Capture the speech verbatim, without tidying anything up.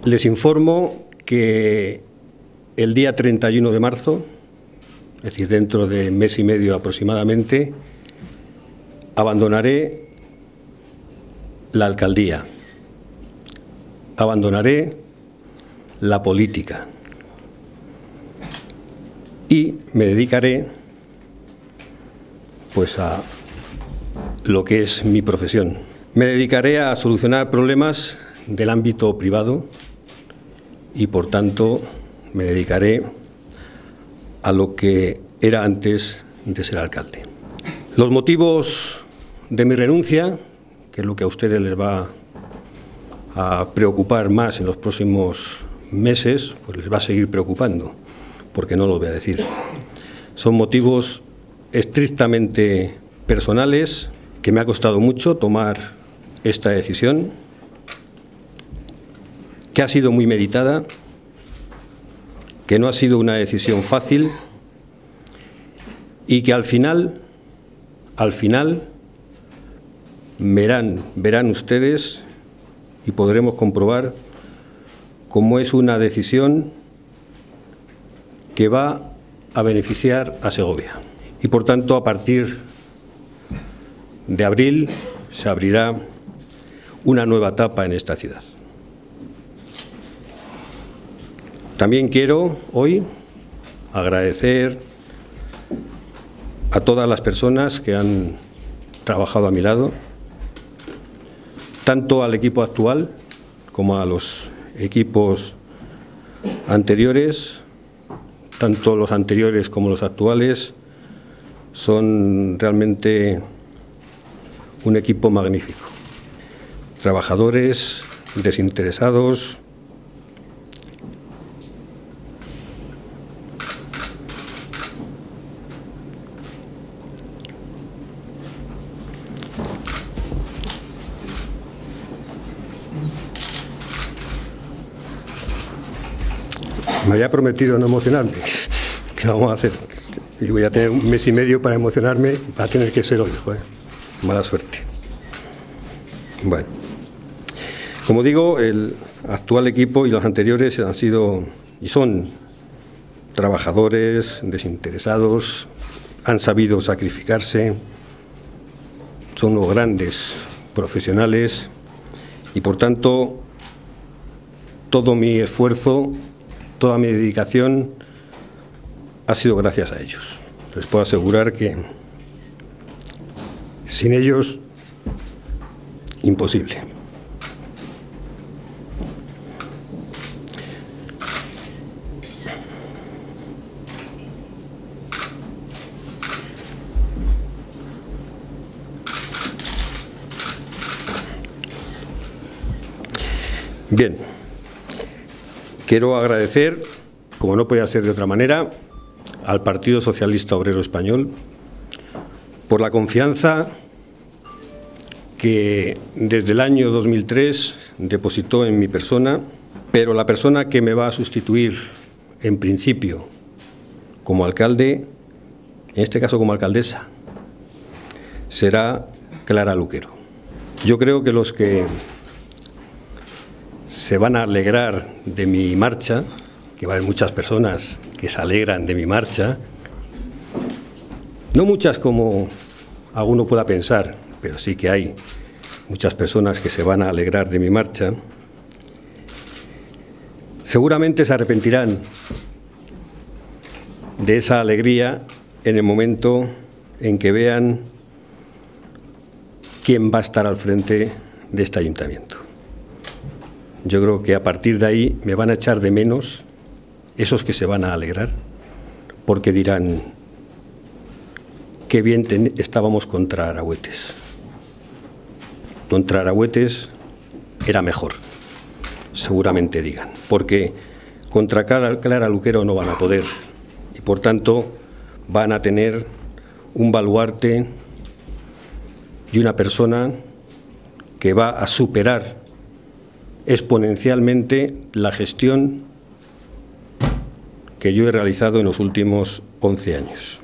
Les informo que el día treinta y uno de marzo, es decir, dentro de mes y medio aproximadamente, abandonaré la alcaldía, abandonaré la política y me dedicaré pues a lo que es mi profesión. Me dedicaré a solucionar problemas del ámbito privado y, por tanto, me dedicaré a lo que era antes de ser alcalde. Los motivos de mi renuncia, que es lo que a ustedes les va a preocupar más en los próximos meses, pues les va a seguir preocupando, porque no los voy a decir. Son motivos estrictamente personales, que me ha costado mucho tomar esta decisión, que ha sido muy meditada, que no ha sido una decisión fácil y que al final, al final, verán, verán ustedes y podremos comprobar cómo es una decisión que va a beneficiar a Segovia. Y por tanto, a partir de abril se abrirá una nueva etapa en esta ciudad. También quiero hoy agradecer a todas las personas que han trabajado a mi lado, tanto al equipo actual como a los equipos anteriores, tanto los anteriores como los actuales. Son realmente un equipo magnífico. Trabajadores, desinteresados, me había prometido no emocionarme. ¿Qué vamos a hacer? Y voy a tener un mes y medio para emocionarme, va a tener que ser hoy, joder. Mala suerte. Bueno, como digo, el actual equipo y los anteriores han sido y son trabajadores, desinteresados, han sabido sacrificarse, son unos grandes profesionales y, por tanto, todo mi esfuerzo, toda mi dedicación ha sido gracias a ellos. Les puedo asegurar que sin ellos, imposible. Bien, quiero agradecer, como no podía ser de otra manera, al Partido Socialista Obrero Español por la confianza que desde el año dos mil tres depositó en mi persona, pero la persona que me va a sustituir en principio como alcalde, en este caso como alcaldesa, será Clara Luquero. Yo creo que los que se van a alegrar de mi marcha, que va a haber muchas personas que se alegran de mi marcha, no muchas como alguno pueda pensar, pero sí que hay muchas personas que se van a alegrar de mi marcha, seguramente se arrepentirán de esa alegría en el momento en que vean quién va a estar al frente de este ayuntamiento. Yo creo que a partir de ahí me van a echar de menos esos que se van a alegrar, porque dirán qué bien estábamos contra Aragüetes. Contra Aragüetes era mejor, seguramente digan, porque contra Clara Luquero no van a poder y, por tanto, van a tener un baluarte y una persona que va a superar exponencialmente la gestión que yo he realizado en los últimos once años.